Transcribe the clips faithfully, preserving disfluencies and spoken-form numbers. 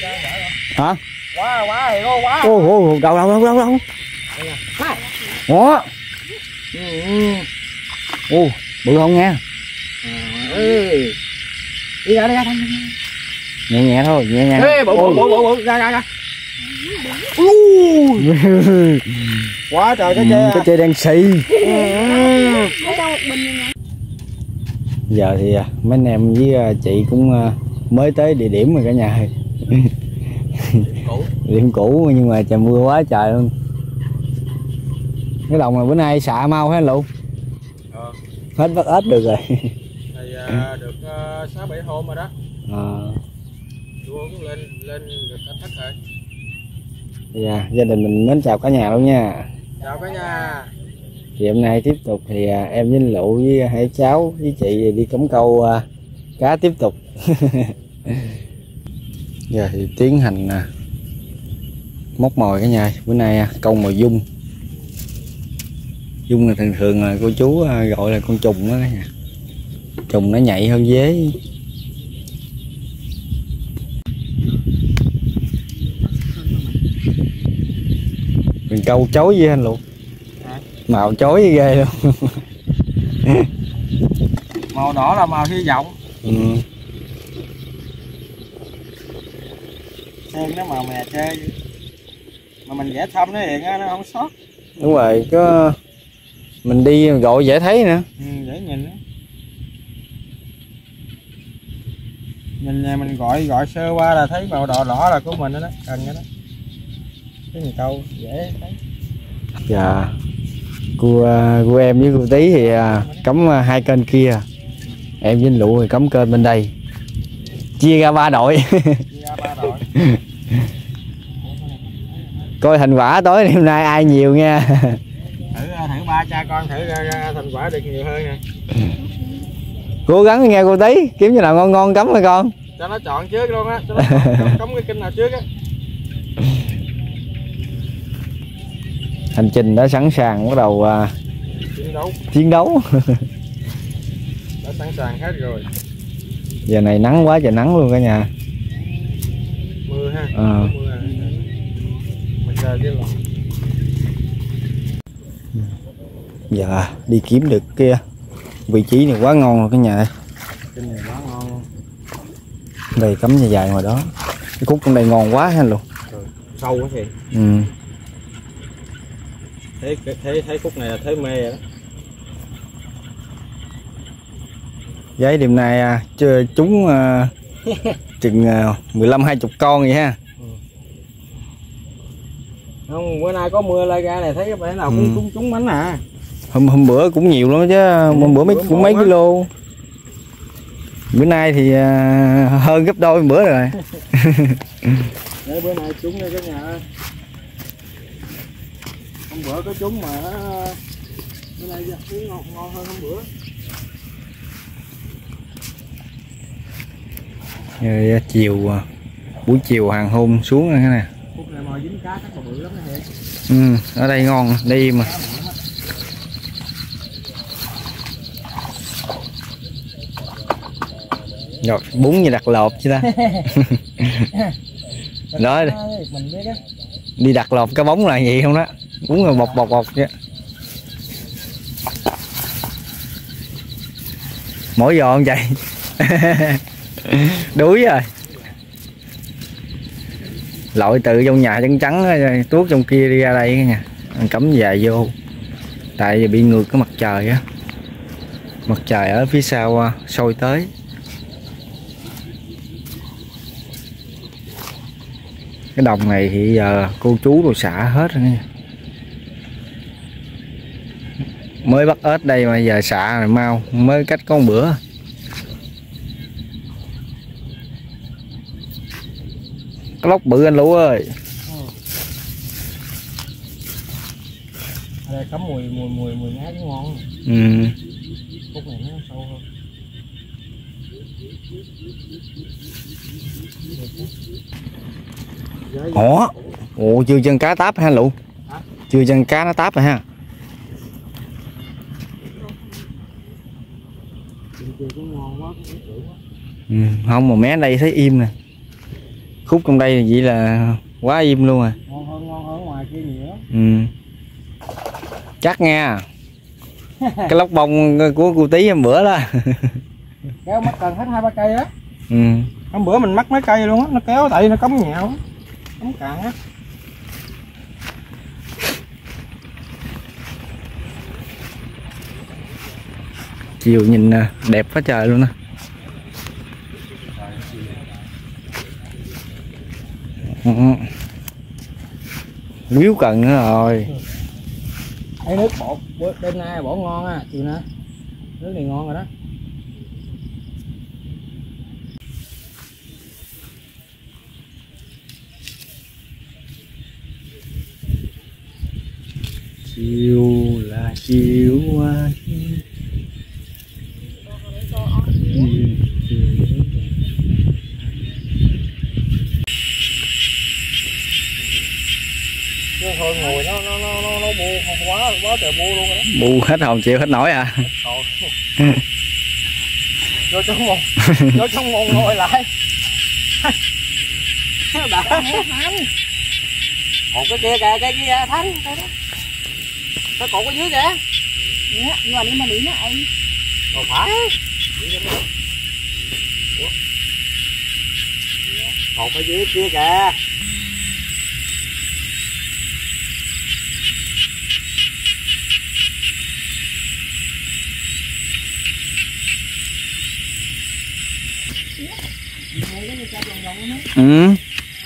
Hả? Quá quá thì có quá. Ô ô đâu đâu đâu đâu đâu. Đó. Ô bự không nha. Ừ. Đi ra đi ra. Nhẹ nhẹ thôi, nhẹ nhẹ. Ê bự bự bự bự ra ra ra. Quá trời cái chê. Cái chê đang xì. Giờ thì mấy anh em với chị cũng mới tới địa điểm rồi cả nhà. Điểm cũ nhưng mà trời mưa quá trời luôn. Cái đồng này bữa nay xạ mau hết luôn. Ờ. Hết bắt ếch được rồi. Thì à, được uh, sáu bảy hôm rồi đó. Ờ. Đua cũng lên lên được cả thất rồi. Dạ, gia đình mình mến chào cả nhà luôn nha. Chào cả nhà. Thì hôm nay tiếp tục thì à, em với Lụ với hai cháu với chị đi cắm câu à, cá tiếp tục. Giờ thì tiến hành à, móc mồi cả nhà. Bữa nay à, câu mồi dung. Dung là thường thường là cô chú à, gọi là con trùng đó cả nhà. Trùng nó nhạy hơn dế. Mình câu chối với anh Lụ. À. Màu chối với ghê luôn. Màu đỏ là màu hy vọng. Ừ. Sơn nó màu mè chơi. Mà mình vẽ thâm nó hiện á, nó không sót. Đúng rồi, có mình đi gọi dễ thấy nữa. Ừ, dễ nhìn đó. Mình mình gọi gọi sơ qua là thấy màu đỏ đỏ là của mình đó, đó. Cần cái đó. Cái gì câu dễ thấy. Dạ. Cô, cô em với cô Tí thì cắm hai kênh kia. Em với Lụ thì cắm kênh bên đây. Chia ra ba đội. Chia ra ba đội. Coi thành quả tối hôm nay ai nhiều nha. Thử thử ba cha con thử ra, ra thành quả được nhiều hơn nè. Cố gắng nghe cô Tí kiếm cho nào ngon ngon cắm rồi con. Cho nó chọn trước luôn á, cho nó chọn cắm cái kênh nào trước á. Hành trình đã sẵn sàng bắt đầu uh, chiến đấu. Chiến đấu. Đã sẵn sàng hết rồi. Giờ này nắng quá trời nắng luôn cả nhà. Mưa ha. À. Mưa à. Mình chờ chứ là. Giờ đi kiếm được kia. Vị trí này quá ngon rồi cả nhà. Kênh này quá ngon luôn. Đây cắm dài dài ngoài đó. Cái khúc trong đây ngon quá ha luôn. Rồi, sâu quá thì. Ừ. Thấy thấy thấy khúc này là thấy mê rồi đó. Giấy đêm nay à, chưa trúng à, chừng à, mười lăm hai mươi con vậy ha. Ừ. Không, bữa nay có mưa lai ra này thấy cái bể nào cũng ừ. trúng trúng bánh à. Hôm hôm bữa cũng nhiều lắm chứ, Ừ, hôm bữa mấy bữa cũng mấy á. kilo. Bữa nay thì à, hơn gấp đôi bữa rồi. Để bữa nay trúng đây cả nhà ơi. Hôm bữa có trúng mà bữa nay thấy ngon ngon hơn hôm bữa. Rồi, chiều buổi chiều hoàng hôn xuống rồi nè. Khúc này mà dính cá chắc là bự lắm đó Hiền. Ừ, ở đây ngon, đi mà. Rồi, bún như đặt lộp chứ ta. Đó, mình biết á. đi đặt lộp cái bóng là gì không đó. Bún rồi bọc bọc bọc chứ. Mỗi giò không chạy. Đuối rồi. Lội từ trong nhà trắng trắng tuốt trong kia đi ra đây nha. Cắm về vô. Tại vì bị ngược cái mặt trời á. Mặt trời ở phía sau sôi tới. Cái đồng này thì giờ cô chú đồ xả hết rồi nha. Mới bắt ếch đây mà giờ xả rồi mau, mới cách có một bữa. Cái lóc bự anh Lũ ơi. Ở đây cắm mùi mùi mùi mùi ngá cũng ngon. Ừ. Khúc này nó sâu hơn. Ủa, ồ chưa chân cá táp ha Lụ. Hả? Chưa chân cá nó táp rồi ha. Cũng ngon quá, cũng quá. Ừ, không mà mé đây thấy im nè. khúc trong đây vậy là quá im luôn à. Ngon hơn ngon hơn ngoài kia nhiều lắm. Ừ. Chắc nha. Cái lóc bông của cô Tí hôm bữa đó. Kéo mất cần hết hai ba cây á. Ừ. Hôm bữa mình mắc mấy cây luôn á, nó kéo tại nó cống nhào á, cống cạn á. Chiều nhìn đẹp quá trời luôn á. Ừ. Miếu cần nữa rồi. Thấy nước bột đêm nay bổ ngon á, chiều nay nước này ngon rồi đó. Chiều là chiều qua. Thôi ngồi nó nó nó nó, nó bu quá quá trời bu luôn rồi đó. Bu hết hồn chịu hết nổi à. Vô trong một vô trong một ngồi lại. Đã một cái kia kìa, cái kia Thanh cái đó cái cột ở dưới kìa. Nhưng mà đi mà đi nó ấy rồi phải cột ở dưới kia kìa. Ừ.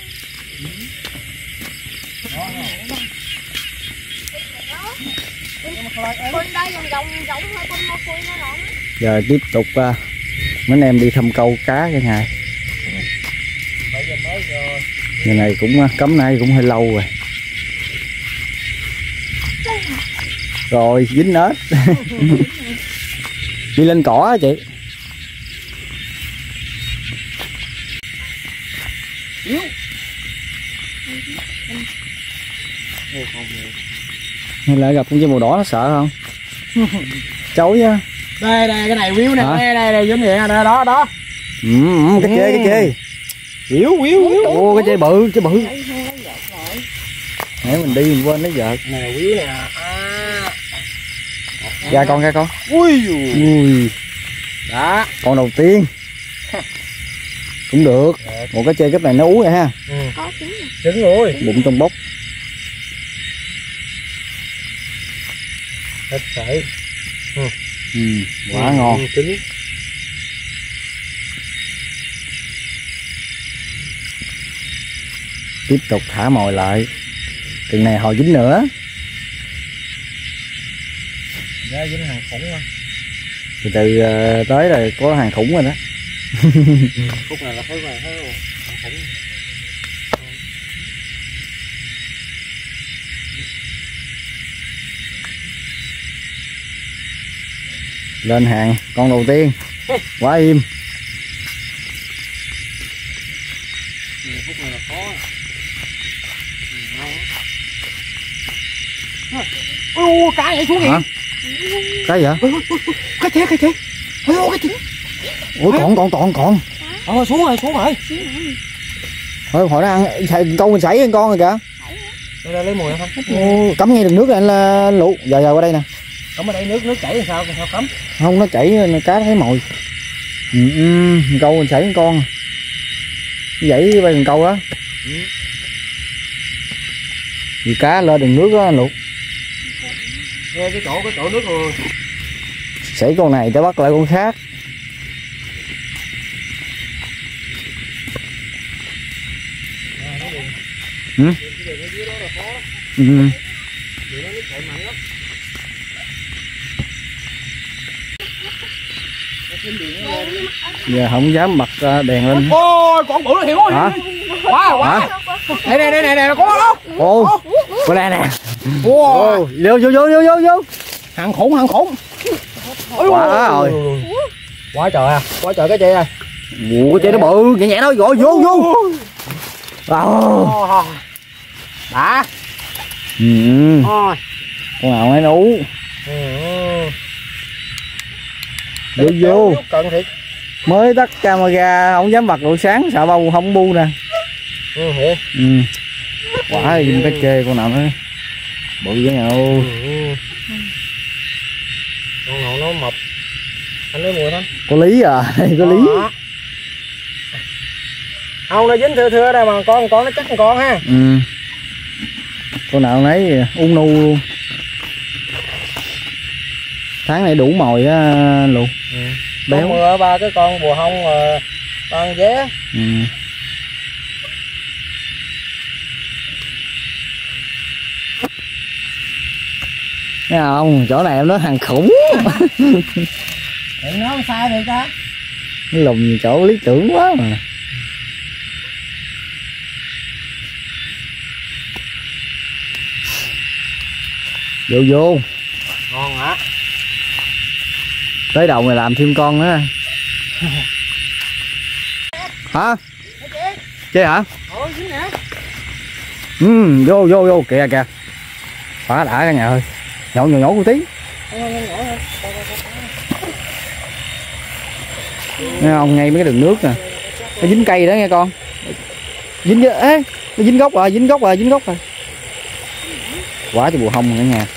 Giờ tiếp tục uh, mấy anh em đi thăm câu cá cả ngày. Ngày này cũng uh, cấm nay cũng hơi lâu rồi. Rồi dính ếch. Đi lên cỏ á chị. Hay là gặp con dây màu đỏ nó sợ không? Chối á. Đây đây cái này víu nè, đây đây đây giống vậy đó đó đó. Ừ, cái chê cái chê. Víu víu víu. Ô cái chê bự, cái bự. Nãy mình đi mình quên lấy vợt. Này là víu nè. À. Ra con ra con. Ui. Ui. Đó, con đầu tiên. Cũng được. Một cái chê cấp này nó ú rồi ha. Ừ. Có trứng. Trứng rồi. Bụng trong bốc. Hết sảy. Ừ. Ừ, quá ừ, ngon. Trứng. Tiếp tục thả mồi lại. Chừng này hồi dính nữa. Giá dính hàng khủng quá. Từ từ uh, tới rồi có hàng khủng rồi đó. Khúc này là thấy rồi, thấy rồi. Hàng khủng. Lên hàng con đầu tiên. Quá im. Khúc này là khó. Ôi cá nhảy xuống kìa. Cái gì vậy? Cái chết cái chết. Ôi cái chết. Ủa còn còn còn còn. Ờ xuống rồi xuống rồi. Thôi hỏi nó ăn câu mình sảy con rồi kìa. Đây là lấy mùi không? Ô, cắm ngay đường nước anh là lụ. Giờ giờ qua đây nè. Cắm ở đây nước nước chảy thì sao sao cắm? Không nó chảy cá thấy mồi. Ừ, ừ, câu mình sảy con. Vậy bay cần câu đó. Ừ. Vì cá lên đường nước đó anh Lục. Nghe cái chỗ cái chỗ nước rồi. Sảy con này để bắt lại con khác. Ừ. Ừ. Giờ không dám bật đèn lên. Ôi con bự nó hiểu rồi. Hả? Quá quá. Đây đây đây này này có đó. Ô. Qua đây nè. Wow. Vô vô vô vô vô vô. Hàng khủng hàng khủng. Quá rồi. Quá trời à. Quá trời cái gì à. Ủa cái nó bự, nhẹ nhẹ thôi gọi vô vô. Wow. Đã. Ừ. Con nào ấy nấu. Ừ. Vô vô. Cần thiệt. Mới tắt camera không dám bật độ sáng sợ bao không bu nè. Ừ, thiệt. Ừ. Quả dính cá chê con nào nó bự với nhau. Ừ. Con nào nó mập. Anh lấy mùi thôi. Có lý à, có lý. Đó. Không, nó dính thưa thưa đây mà con con nó chắc con ha. Ừ. Con nào nấy uống nu luôn. Tháng này đủ mồi á luôn. Ừ. Béo. Mưa ba cái con bùa hông rồi con vé. Ừ. Thấy không? Chỗ này em nói hàng khủng. Đừng nói sai vậy ta. Cái lùm gì chỗ lý tưởng quá mà. Vô vô. Ngon hả? Tới đầu mày làm thêm con nữa. Hả? Chơi hả? Ôi dính nè. Ừ, vô vô vô kìa kìa. Quá đã cả nhà ơi. Nhổ nhổ nhổ một tí. Nghe không, ngay mấy cái đường nước nè. Nó dính cây đó nghe con. Dính với ế, nó dính gốc rồi, dính gốc rồi, dính gốc rồi. Quá cho bùa hông cả nhà.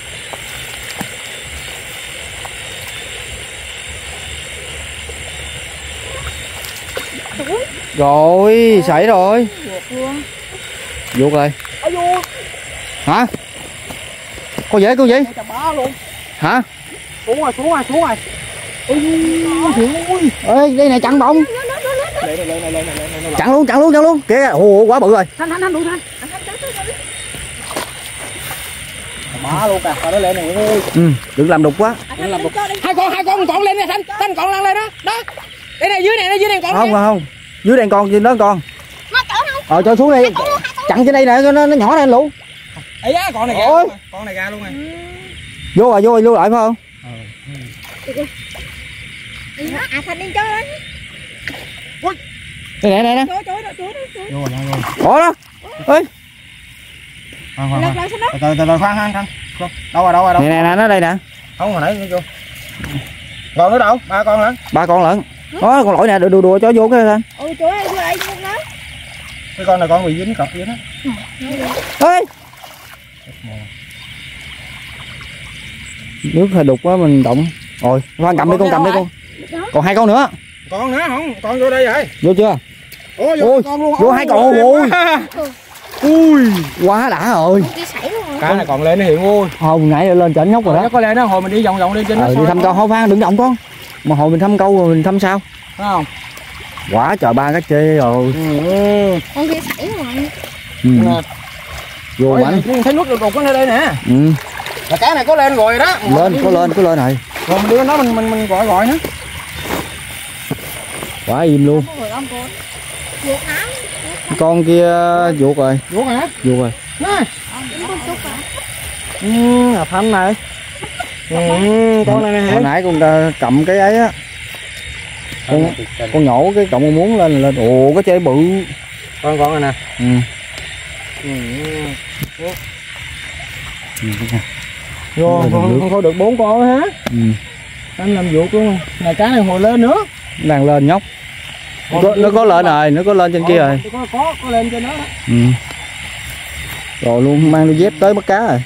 Rồi, xảy rồi. Vuột rồi. Hả? Có dễ có gì? Hả? Xuống rồi, xuống rồi, xuống rồi. Ê, đây này chặn bông. Chặn luôn, chặn luôn, chặn luôn. Kìa, ồ quá bự rồi. Thanh thanh thanh đủ thanh. Bá luôn kìa, nó lên này ơi. Ừ, đừng làm đục quá. Đừng làm đục. Hai con, hai con còn lên nè Thanh, Thanh còn lăn lên đó. Đó. Đây này dưới này, đây dưới này còn. Không không. Dưới đèn con trên đó con. Ờ cho xuống đây. Chặn trên đây nè, nó nó nhỏ lên luôn. Ấy á, con này ra. Ôi. Con này ra luôn này. Vô rồi, vô rồi, lưu lại phải không? À Thanh đi chơi đấy. Đây nè nè nè. Trời trời trời trời. Vô rồi, vô rồi. Ủa đó. Ê. Khoan khoan. Lật lại xem đó. Từ từ từ khoan khoan khoan. Đâu rồi, đâu rồi, đâu. Nè nè nè, nó đây nè. Không hồi nãy nó vô. Còn nữa đâu? Ba con lận. Ba con lận. Đó, con lỗi nè, đùa đùa, đùa cho vô cái thôi. Ôi trời ơi, vô đây luôn đó. Cái con này con bị dính cọc vậy đó. Ê. Nước hơi đục quá mình động. Rồi, khoan cầm đi con, cầm đi con. Còn hai con nữa. Con nữa không? Con vô đây rồi. Vô chưa? Ôi, vô Ôi, con luôn. vô hai con ôi. Ui, quá đã rồi. Cái sảy luôn rồi. Cá này còn lên nó hiện ui. Hồi nãy lên trên nhóc rồi đó. Nó có lên đó, hồi mình đi vòng vòng đi trên nó. Ờ, đi thăm câu không Phan, đừng động con. Mà hồi mình thăm câu rồi mình thăm sao? Thấy không? Quả trời ba cá chê rồi. Ừ. Con kia sảy luôn rồi. Ừ. Vô Ôi, bánh. thấy nước đục đục ở đây nè. Ừ. Là cá này có lên rồi đó. Lên, có lên, có lên rồi. Rồi mình đưa nó mình mình mình gọi gọi nữa. Quả im luôn. Con người ông cô. Vuột hả? Con kia vuột rồi. Vuột hả? Vuột rồi. Nè. Dính con chút hả? Ừ, à Thanh này. Ừ, con này nè. Hồi nãy con ta cầm cái ấy á. Con, con nhổ cái cọng muốn lên lên. Ồ, cái chê bự. Con con này nè. Ừ. Ừ. Ừ. Vô, con con thôi được bốn con hả? Ừ. Anh làm vuột luôn. Này cá này hồi lên nữa. Đang lên nhóc. Nó có, nó có lên rồi, nó có lên trên kia rồi. Có có có lên trên đó đó. Ừ. Rồi luôn mang đôi dép tới bắt cá rồi.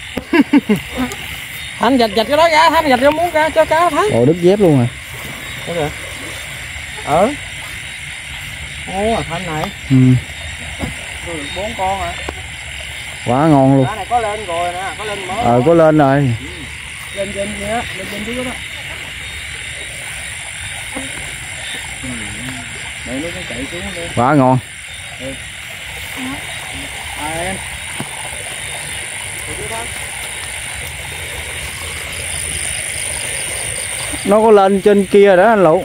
Thanh giật giật cái đó ra, Thanh giật cho muốn cá cho cá thấy. Ồ, đứt dép luôn rồi. Đấy rồi. Ờ. Ô, Thanh này. Ừ. Được bốn con hả? Quá ngon luôn. Cá này có lên rồi nè, có lên mới. Ờ, có lên rồi. Lên trên kia đó, lên trên dưới đó. Để nó chạy xuống đi. Quá ngon. À em. Nó có lên trên kia đó anh Lụ.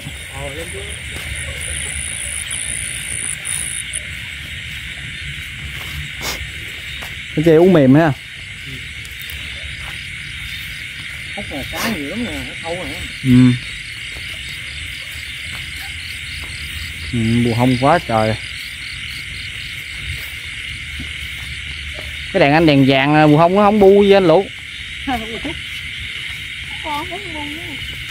Cái chê uống mềm ha. Hút này cá nhiều lắm nè, nó thâu nè. Ừ. Ừ, bùa hông quá trời. Cái đèn anh đèn vàng bùa hông nó không bu với anh Lụ. Con cũng buông nữa.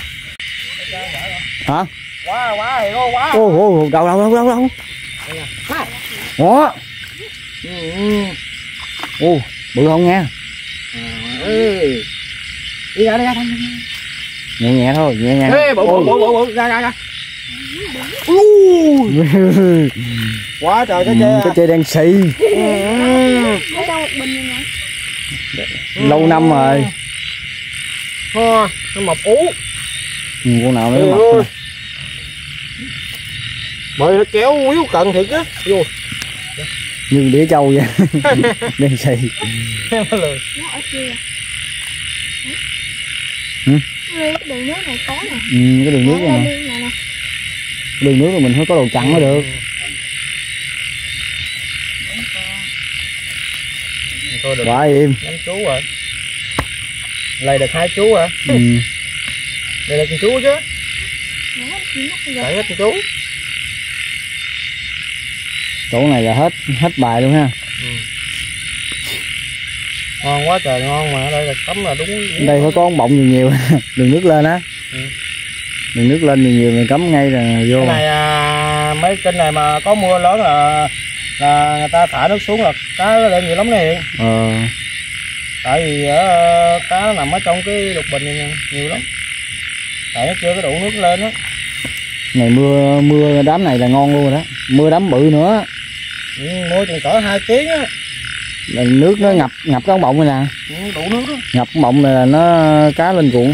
Hả? Quá quá thì quá. Ô ô đâu đâu đâu đâu đâu. Đó. Ô, bự không nha. Ừ. Đi ra đi ra. Nhẹ nhẹ thôi, nhẹ nhẹ. Ê, bự bự bự bự ra ra ra. Quá trời cái chê. Cái chê đen xì. Ở đâu một bình này nè. Lâu năm rồi. Ho, nó mập ú. Ừ, con nào nó Ê, mập. ơi. Bởi nó kéo quýu cận thiệt á. Vô. Như đĩa trâu vậy. Đen xì. Nó ở kia. Ừ? Cái đường nước này có nè. Ừ, cái đường nước này nè. Nè nè. Cái đường nước này mình phải có đồ chặn mới được. Thôi được. Quá im. Đánh chú rồi. Lấy được hai chú hả? Ừ. Đây là con chú chứ. Nó chỉ mất rồi. Phải hết con chú. Chỗ này là hết hết bài luôn ha. Ừ. Ngon quá trời ngon mà ở đây là tắm là đúng. Ở đây phải có con bọng nhiều nhiều. Đường nước lên á. Ừ. Đường nước lên nhiều nhiều mình cấm ngay là vô. Cái này à, mấy kênh này mà có mưa lớn là là người ta thả nước xuống là cá nó lên nhiều lắm này hiện. Ờ. Tại vì uh, cá nó nằm ở trong cái lục bình này nè, nhiều lắm. Tại nó chưa có đủ nước lên á. Ngày mưa mưa đám này là ngon luôn rồi đó. Mưa đám bự nữa. Ừ, mưa chừng cỡ hai tiếng á. Là nước nó ngập ngập cái ống bọng này nè. Ừ, đủ nước đó. Ngập ống bọng này là nó cá lên cuộn.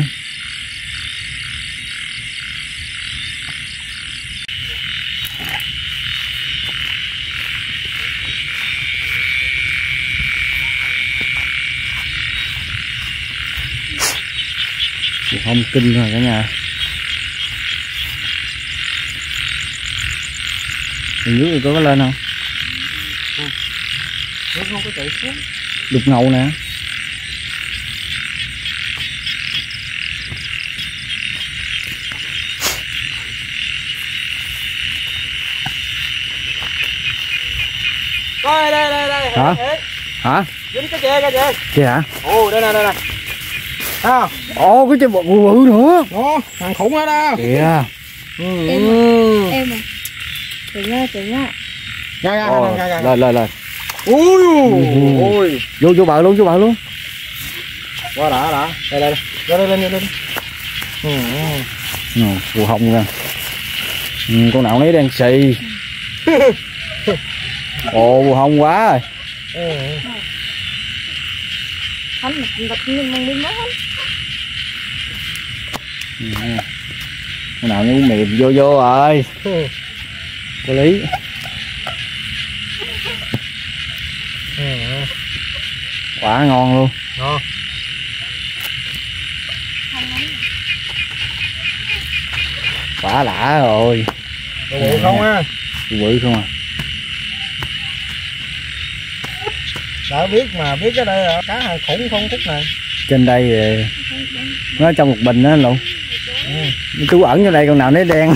Không kinh rồi cả nhà. Đường nước thì có lên không? Nước không có chảy xuống. Đục ngầu nè. Đây đây đây đây. Hả? Hả? Dính cái chè cái chè. Kìa hả? Ồ đây nè đây nè. À, Ồ cái chai bự bự nữa. đó, thằng khủng ở đó. Kìa. Ừ. Em Em à. Chừng nha, chừng nha. Ra ra Ồ, ra ra. lên lên lên. Ui ui. Vô vô bờ luôn, vô bờ luôn. Quá đã đã. Đây đây. Ra đây lên lên lên. Ừ. Ừ, phù hồng nè. Ừ, con nào nấy đen xì. Ồ phù hồng quá rồi. Ừ. Anh mặt mặt nhưng mà miếng hết. Ừ. Con nào nó mềm vô vô rồi. Ừ. Có lý. Ừ. Quả ngon luôn. Ngon. Quả đã rồi. Đồ bự không á. Bự không à. Đã biết mà biết cái đây là cá hàng khủng không khúc này. Trên đây nó trong một bình đó luôn. Ừ. Trú ẩn vô đây con nào nấy đen.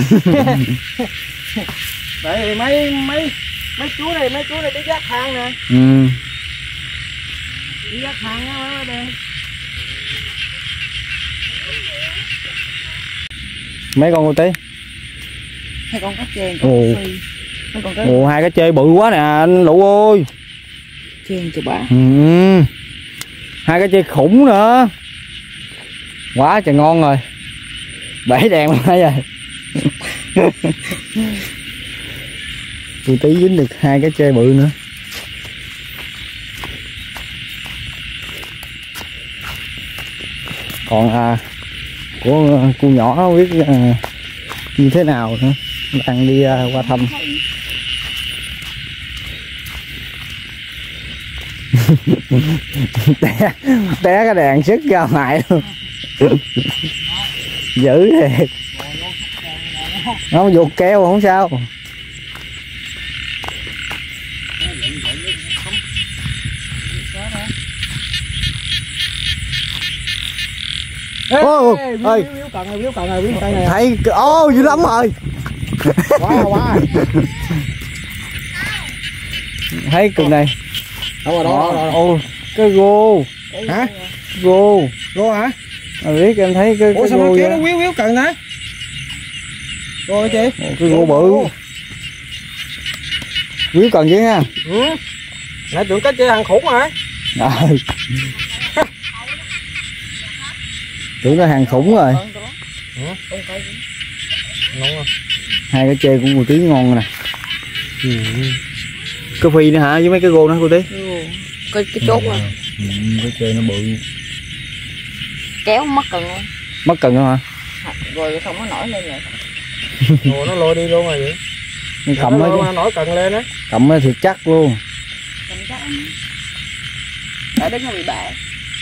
Tại vì mấy mấy mấy chú này mấy chú này đi giác hàng nè. Ừ. Đi giác hàng á mấy đây. Mấy con cô tí. Hai con cá chê. Ồ. Hai con cá Ồ hai cái chơi bự quá nè anh Lụ ơi. chê cho bà. Ừ. Hai cái chơi khủng nữa. Quá trời ngon rồi. Bể đèn luôn hả vậy. Tôi tí dính được hai cái chơi bự nữa. Còn à, của cô nhỏ không biết à, như thế nào nữa. Đang đi à, qua thăm. té, té cái đèn sức ra ngoài luôn. Dữ thiệt. Nó vụt keo không sao. Ô ơi Biếu cần này, biếu cần này, biếu cây này. thấy ô dữ lắm rồi. Quá quá. Thấy cực này. Đâu rồi đó, đó, Ô cái gô. hả? Gô. Rô hả? À, biết em thấy cái, Ủa cái sao nó gô kéo vậy? nó quýu quýu cần hả? Rồi chị. Ồ, cái gô bự. Quý cần chứ ha. Ừ. nãy tưởng cá chê hàng khủng rồi. Ờ. Tưởng nó hàng khủng rồi. Ừ. Ngon không? Hai cái chê cũng một tí ngon nè. Ừ. Cái phi nữa hả với mấy cái gô nữa cô tí? Ừ. Cái, cái chốt rồi. Ừ, cái chê nó bự. Kéo mất cần luôn. Mất cần không hả? Rồi không có nổi lên rồi. Ồ, nó lôi đi luôn rồi vậy. Nó cầm nó chứ. Nổi cần lên á. Cầm nó thiệt chắc luôn. Cầm chắc. Để đứng nó bị bể.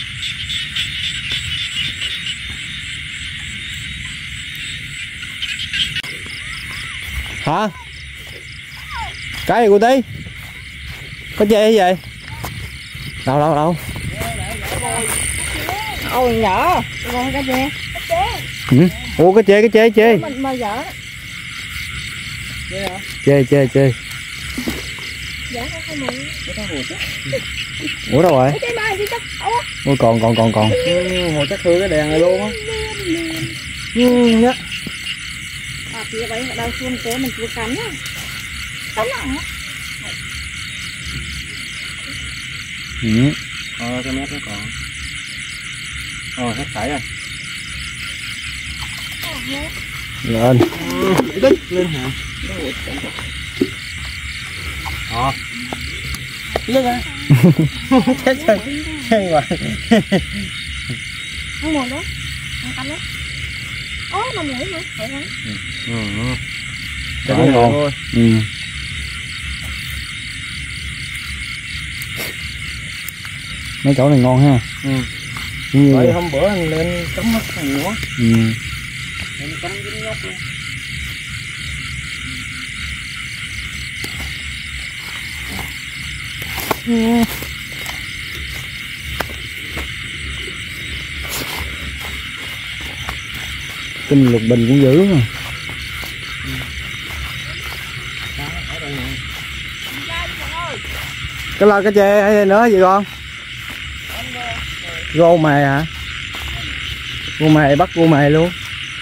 Hả? Cái gì cô tí? Có chê hay gì? Đâu đâu đâu? Ôi nhỏ, con cá chê. Cá chê. Ừ. Ủa cái chê cái chê chê. Mình mà dở. Chê chê chê. Dạ không mày. Ủa đâu rồi? Cái mai đi chắc. Ủa còn còn còn còn. Ừ, hồi chắc hư cái đèn này luôn á. Ừ, nhá. À phía vậy ở đâu xuống té mình chưa cắn á. Tấm nặng á. Ừ. Ờ, cái mét nó còn. Ờ, hết sảy rồi. Lên. Đích lên hả? Ờ. Lên ra. Chết rồi. Hay rồi. Không muốn đó. Không cắn đó. Ố, mà nhảy nữa. Phải không? Ừ. Cho nó ngon thôi. Ừ. Mấy chỗ này ngon ha. Ừ. Như Vậy hôm bữa anh lên cắm mắt nhiều quá. ừ. Lên cắm dính nhóc luôn. Ừ. Kinh lục bình cũng dữ mà. Cái lo cái chê hay nữa gì con? Rô mè hả? Rô mè bắt rô mè luôn.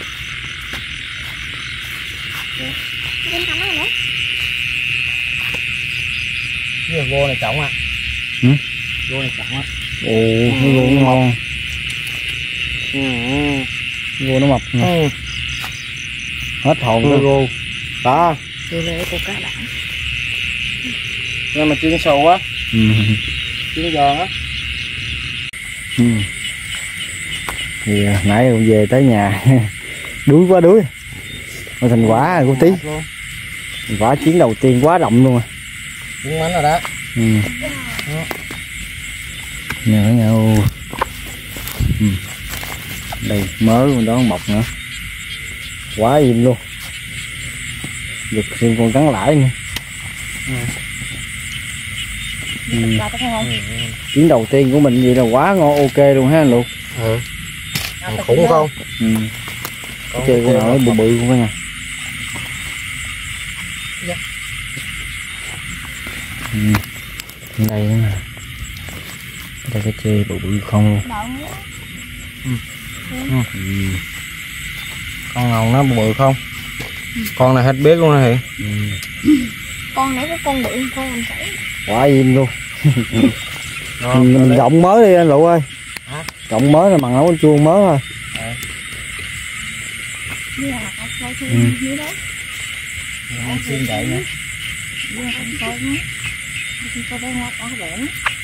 Cái vô này trọng à. Ừ? Vô này trọng á. Ồ, cái rô nó ngon. Ừ. Rô nó mập nè. Ừ. Hết hồn cái rô. Đó. Rồi lấy cô cá đã. Nhưng mà chiên sầu á. Ừ. Chiên giòn á. Ừ. Thì nãy cũng về tới nhà đuối quá đuối mà thành quả cô tí quả chiến đầu tiên quá đậm luôn à. Chiên mánh rồi đó. Ừ. Nhớ nhau. Ừ. Đây mớ con đó mọc nữa quá im luôn, giật thêm con cắn lãi nữa. Ừ. Ừ. Chuyến đầu tiên của mình vậy là quá ngon, ok luôn ha anh Luộc. Ừ. Ăn khủng không? Ừ. Cái chê con nào bự bự không nha. Dạ. Ừ. Đây nữa nè. Đây cái chê bự bự không luôn. Ừ. Ừ. Ừ. Con ngồng nó bự không? Ừ. Con này hết biết luôn rồi Hiền. Ừ. Con nãy cái con bự con anh chảy. Quá im luôn. Đó, mình rộng mới đi anh Lụ ơi. Hả? Rộng mới là bằng nấu con chuông mới thôi. À. Như là hạt rau Ừ. thương như đó. Mình xiên vậy nữa. Như là con coi nữa. Con đây ngọt ở bển.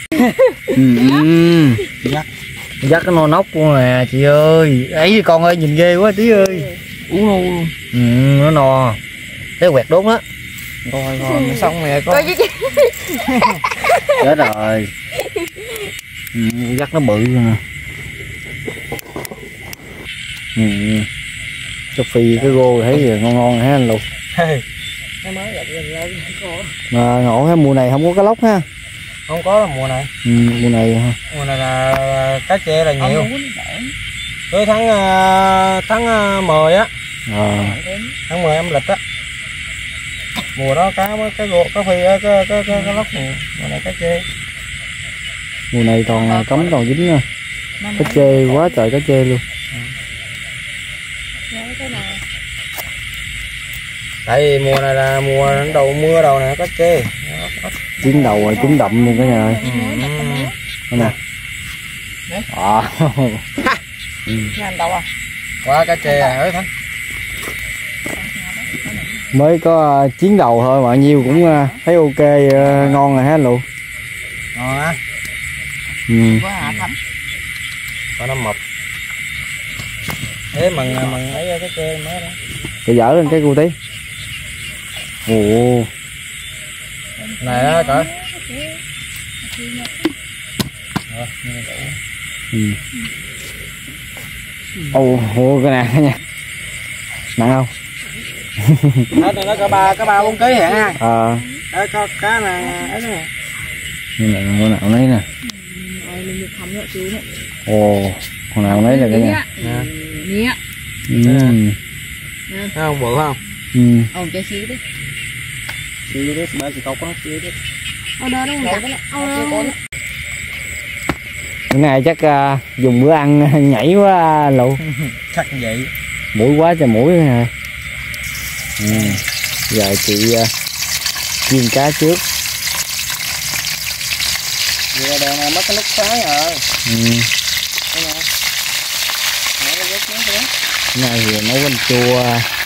Ừ. Dắt. Dắt cái nồi nóc luôn nè chị ơi. Ấy con ơi nhìn ghê quá tí ơi. Uống luôn. Ừ, nó no. Cái quẹt đốt đó. Rồi rồi xong nè con. Coi chứ. Chết rồi. Ừ, dắt nó bự rồi nè. Ừ. Cái phi cái rô thấy gì ngon ngon hả anh Lục. Cái mới gặp lên Mà ngộ ha, mùa này không có cá lóc ha. không có là mùa này. Ừ, mùa này ha. Mùa này là cá chê là nhiều. Tới tháng tháng mười á. À. Tháng mười âm lịch á. Mùa đó cá mới cái gỗ cá phi á, cái cái cái, cái lóc mùa. Mùa này cá chê. Mùa này còn cấm còn dính nè. Cá chê quá trời cá chê luôn. Tại vì mùa này là mùa đầu mưa đầu này cá chê. Chiến đầu rồi trúng đậm luôn cả nhà ơi. Đây nè. Wow. Làm đâu à? Quá cá chê à, ơi Thanh. Mới có chiến đầu thôi mà nhiêu cũng thấy ok, ngon rồi ha Lụ. Ngon á. Ừ. Quá hạ thấm. Có nó mập. Thế mừng mừng ấy cái chê mới đó. Để dở lên cái cu tí. Ồ. Này á cỡ. Ừ. Ồ, ồ cái này nha. Nặng không? Đó thì nó có ba có ba bốn ký hả ha. Ờ. Đó có cá là ấy nè. Con nào con nào lấy nè. Ồ, con nào lấy nè cả nhà. Nhẹ. Ừ. Thấy không, bự không? Ừ. Ồ chơi xíu đi. Xíu đi, ba chỉ câu có xíu đi. Ở đó nó không có. Ờ. Bữa nay chắc uh, dùng bữa ăn nhảy quá Lụ. Chắc vậy. Mũi quá cho mũi nè. Ừ. Giờ chị uh, chiên cá trước. Vậy là đèn mất cái nút sáng rồi. Ừ. Cái này thì nấu bánh chua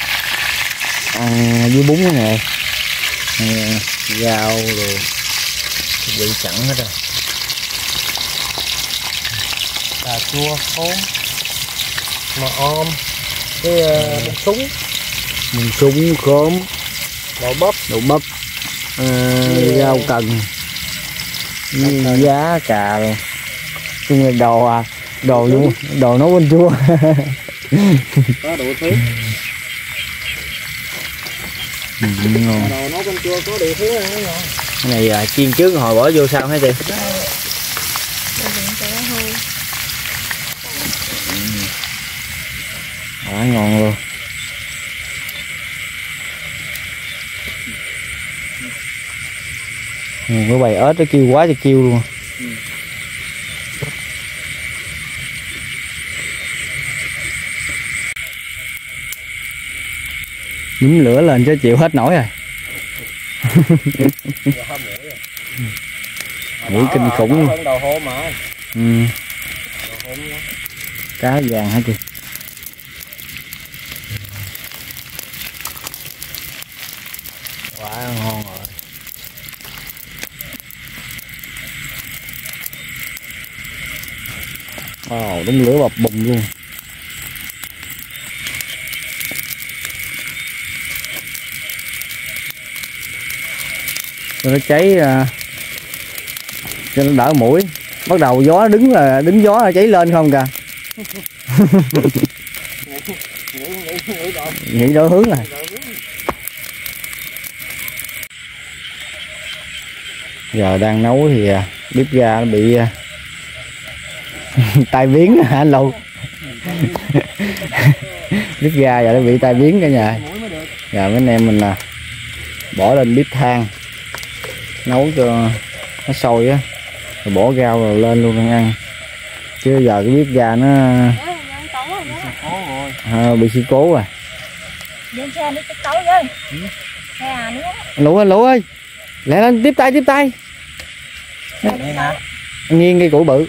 ăn với bún nè, rau rồi bị sẵn hết rồi. Cà chua khốn, mò om, cái uh, bông súng, Mình súng khóm, đậu bắp, đậu bắp, uh, rau cần, với giá cà rồi. Chung là đồ à, đồ luôn, đồ nấu bánh chua. có đủ thứ. Ừ, ngon. Đồ nấu bánh chua có đủ thứ này ngon. Cái này à, chiên trước hồi bỏ vô sao hả chị? Quá ngon luôn. Ừ, cái bầy ớt nó kêu quá thì kêu luôn. Ừ. Nhúm lửa lên cho chịu hết nổi rồi. Mũi kinh khủng luôn. Đầu hôm mà. Ừ. Đầu hôm đó. Cá vàng hả chị? Quá ngon rồi. Wow, đúng lửa bập bùng luôn. Cho nó cháy cho nó đỡ mũi. Bắt đầu gió đứng là đứng gió là cháy lên không kìa. Nghĩ đổi hướng rồi. Giờ đang nấu thì bếp ga nó bị tai biến hả anh Lụ? Bếp ga giờ nó bị tai biến cả nhà. Giờ mấy anh em mình là bỏ lên bếp than nấu cho nó sôi á, rồi bỏ rau rồi lên luôn ăn. Chứ giờ cái bếp ga nó à, bị sự cố rồi. Anh Lụ, anh Lụ ơi, lẹ lên tiếp tay tiếp tay. Nghiêng cây củi bự.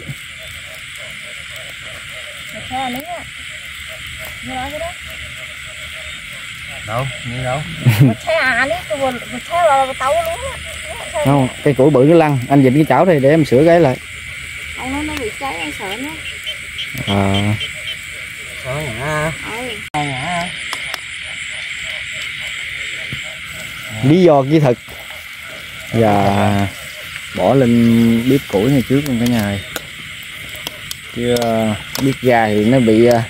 Đâu, nghiêng đâu. Không, cây củi bự nó lăn, anh dịnh cái chảo thì để em sửa cái lại. Ông nói nó bị cháy anh sợ nó. À. Có ngã. Ừ. Ngã. Lý do kỹ thuật. Giờ bỏ lên bếp củi này trước luôn cả nhà ơi. Chứ uh, bếp ga thì nó bị uh,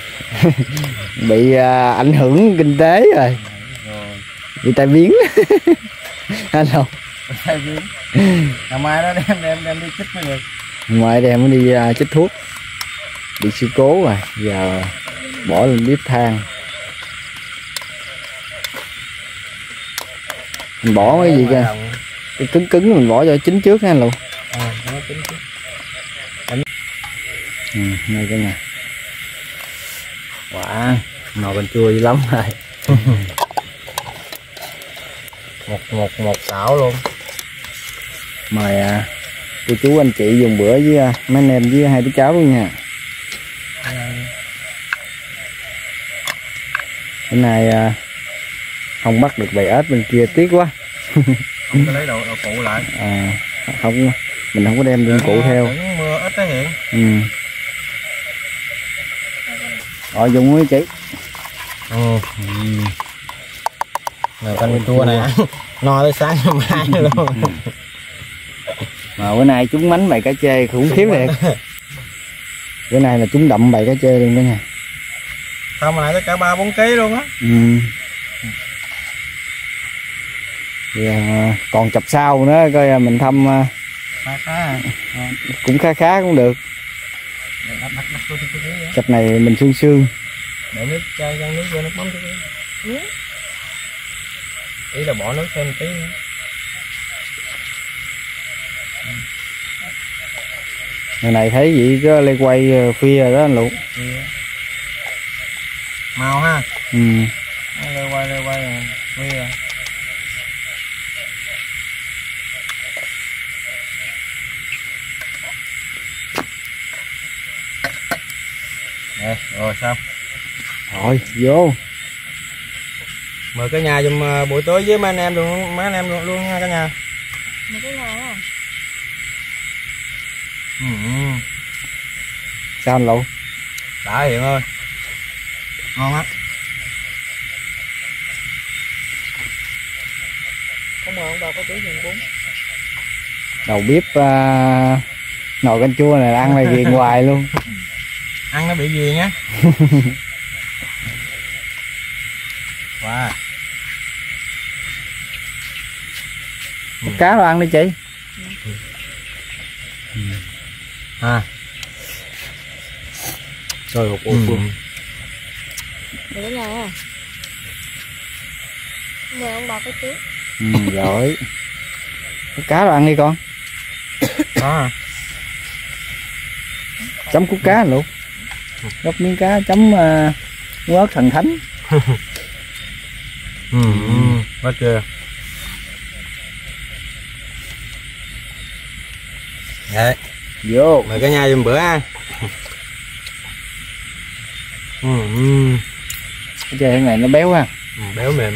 bị uh, ảnh hưởng kinh tế rồi. Bị tai biến. Anh không? Tai biến. Ngày mai đó đem đem đem đi chích mới được. Ngoài đem mới đi uh, chích thuốc. Bị sự cố rồi. Giờ bỏ lên bếp than. Mình bỏ cái gì kìa? Cái cứng cứng mình bỏ cho chín trước ha Lụ. À, nó chín trước. Ừ, đây cái này. Wow, nồi bánh chua dữ lắm rồi. một một một xảo luôn. Mời à, cô chú anh chị dùng bữa với à, mấy anh em với hai đứa cháu luôn nha. Bữa nay à, không bắt được bầy ếch bên kia, tiếc quá. Không có lấy đồ, đồ cụ lại. À, không, mình không có đem dụng cụ theo. Tưởng mưa ít tới hiện. Ừ. Rồi dùng với chị. Ừ. ừ. Rồi con chua này ăn no tới sáng ngày mai luôn. Mà bữa nay chúng mánh bầy cá chê khủng khiếp thiệt. Bữa nay là chúng đậm bầy cá chê luôn đó nha. Sao mà lại tới cả ba bốn ký luôn á. Ừ. Thì, à, còn chập sau nữa coi mình thăm à, Khá khá à. À. cũng khá khá cũng được. Đắp, đắp, đắp, đắp, đắp, Chập này mình xương xương. để nước cho cho nước vô nước mắm cho ừ. Ý là bỏ nước thêm tí nữa. Ngày này thấy vậy có lê quay khuya rồi đó anh Lụ. Ừ. Màu ha. Ừ. Lê quay lê quay à. Khuya. Đây, rồi xong. Rồi vô. Mời cả nhà dùm buổi tối với mấy anh em luôn, mấy anh em luôn, luôn nha cả nhà. Mời cả nhà à. Ừ. Sao anh Lụ? Đã Hiện ơi. Ngon á. Không mời ông bà có túi dùng bún. Đầu bếp uh, nồi canh chua này ăn này ghiền hoài luôn. Ăn nó bị gì nhá. Wow. Ừ. Cá rồi ăn đi chị. Ừ. À. Rồi hộp ô phương. Mời cả nhà à. Mời ông bà có túi. Ừ, rồi. Cá rồi ăn đi con. À. Chấm cút cá luôn. Gấp miếng cá chấm uh, ớt thần thánh. Ừ, ừ. Quá chưa. Đấy. Vô. Mời cả nhà dùng bữa ăn. Ừ, ừ. Cái chè này nó béo ha. Ừ, béo mềm.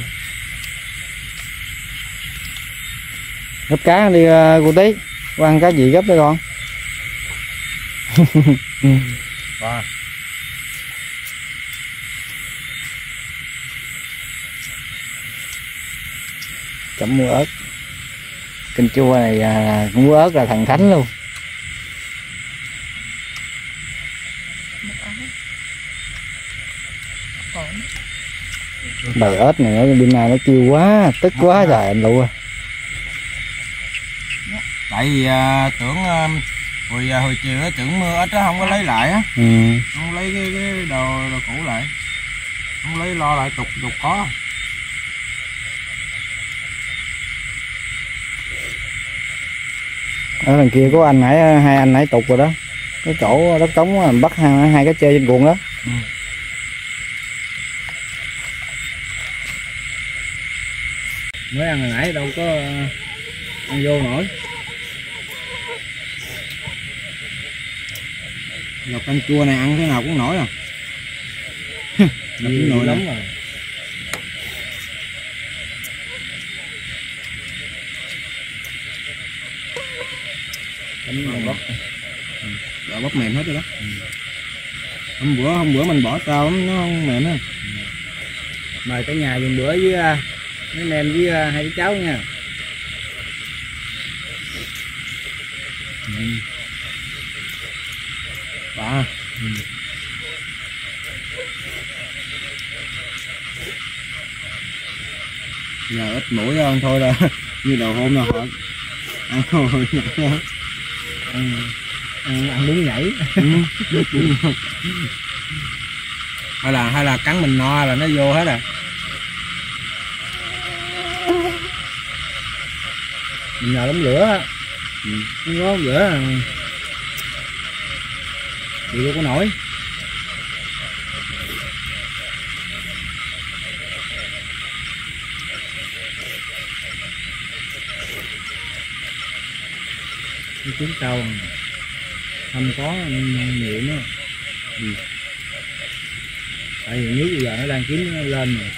Gấp cá đi uh, cô tí. Cô ăn cá gì gấp đây con. Wow. Chấm muối ớt. Canh chua này à, muối ớt là thần thánh luôn. Bầy ếch này nó đêm nay nó kêu quá, tức quá trời anh Lụ. Tại vì à, tưởng à, hồi à, hồi chiều đó tưởng mưa ít đó không có lấy lại á. Ừ. Không lấy cái, cái đồ đồ cũ lại. Không lấy lo lại tục tục có. Ở đằng kia có anh nãy hai anh nãy tục rồi đó. Cái chỗ đất trống bắt hai, hai cái chơi trên ruộng đó. Ừ. Mới ăn hồi nãy đâu có ăn vô nổi. Dọc canh chua này ăn thế nào cũng nổi à. Cũng nổi lắm rồi. Bánh bắp. Đã bắp mềm hết rồi đó. Ừ. Hôm bữa hôm bữa mình bỏ sao nó không mềm á. Mời cả nhà dùng bữa với mấy anh em với hai đứa cháu nha. Ừ. Bà. Ừ. Giờ ít mũi hơn thôi là như đầu hôm nào họ ăn hồi nhảy ăn, ăn, ăn đúng nhảy. hay là hay là cắn mình no là nó vô hết à. Mình nhờ đống lửa á. Ừ. Không có lửa thì đâu có nổi. nó trứng câu không có nhiều nữa. Ừ. Tại vì nước bây giờ nó đang chín nó lên rồi.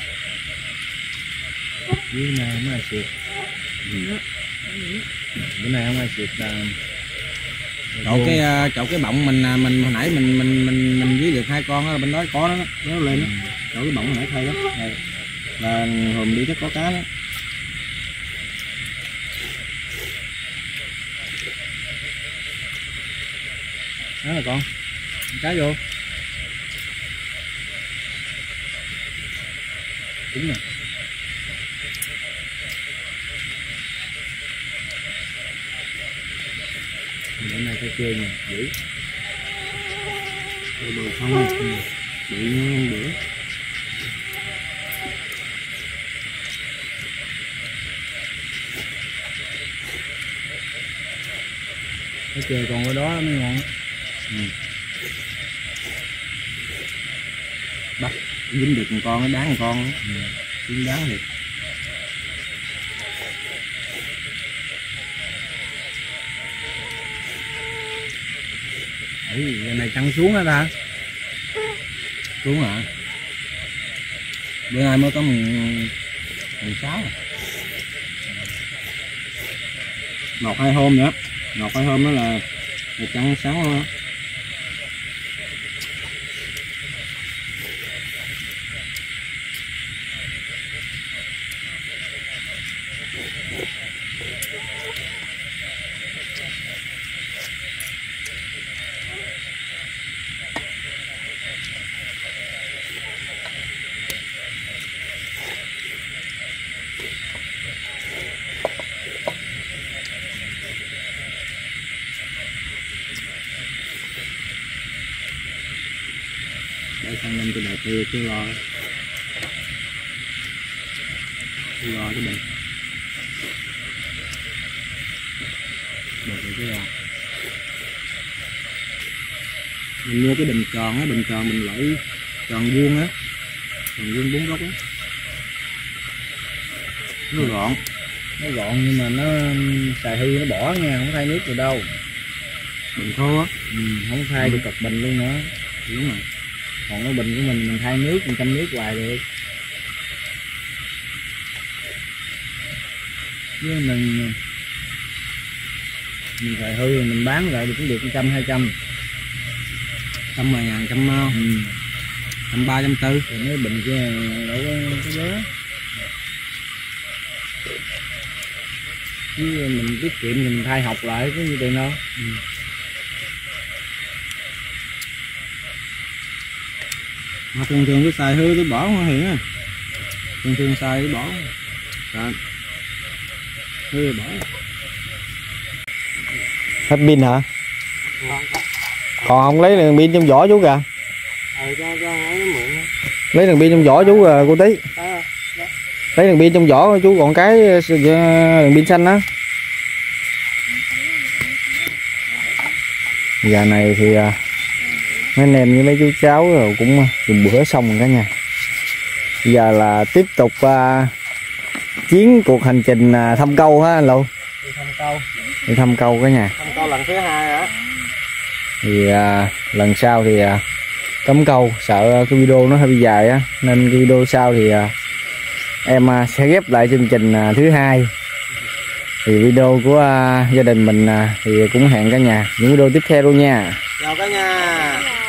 Bữa nay không ai xịt. Ừ. Bữa nay không ai xịt là chậu cái chậu cái bọng mình mình hồi nãy mình mình mình mình với được hai con đó, bên đó có đó kéo lên đó. Chậu cái bọng hồi nãy thay đó là hùm đi chắc có cá đó. Đó là con cá vô đúng rồi. Bữa nay phải chơi nè dữ bờ không bị ngang bữa phải chơi con cái đó mới ngon. Ừ. Bắt dính được một con nó đáng một con đó. Ừ. Dính đáng được. Ấy giờ này trăng xuống hả ta? Xuống hả? Bữa nay mới có mùng mùng sáu. Một hai hôm nữa. Một hai hôm đó là là trăng sáng luôn á. Để sang năm tôi đầu tư chứ lo chứ lo cái bệnh đầu tư chứ lo mình mua cái bình tròn á, bình tròn bình lưỡi tròn vuông á, tròn vuông bốn góc á, nó gọn nó gọn nhưng mà nó xài hư nó bỏ nha, không thay nước được đâu. Bình thô á. Ừ, không thay được cọc bình luôn nữa. Đúng rồi. Còn cái bình của mình mình thay nước, mình chăm nước hoài được. Với mình mình xài hư mình bán lại được cũng được trăm hai trăm, trăm mười ngàn trăm mau, ừ. trăm ba trăm tư. Rồi mấy bình kia đâu có cái giá. Chứ mình tiết kiệm mình thay học lại có nhiêu tiền đâu. Ừ. Mà thường thường cái xài hư tôi bỏ không hiền á, thường thường xài tôi bỏ rồi hư bỏ. Hết pin hả? Còn không lấy đường pin trong vỏ chú kìa. Ừ, cho, cho ấy nó mượn. Lấy đường pin trong vỏ chú à, cô Tí. À, lấy đường pin trong vỏ chú còn cái đường pin xanh đó. Giờ này thì mấy anh em với mấy chú cháu rồi cũng dùng bữa xong rồi cả nhà. Bây giờ là tiếp tục uh, chuyến cuộc hành trình uh, thăm câu ha anh Lộ. Đi thăm câu. Đi thăm câu cả nhà. Thăm câu lần thứ hai hả? Thì uh, lần sau thì uh, cấm câu, sợ cái video nó hơi dài á, nên cái video sau thì uh, em uh, sẽ ghép lại chương trình uh, thứ hai. Thì video của uh, gia đình mình uh, thì cũng hẹn cả nhà những video tiếp theo luôn nha. Chào cả nhà.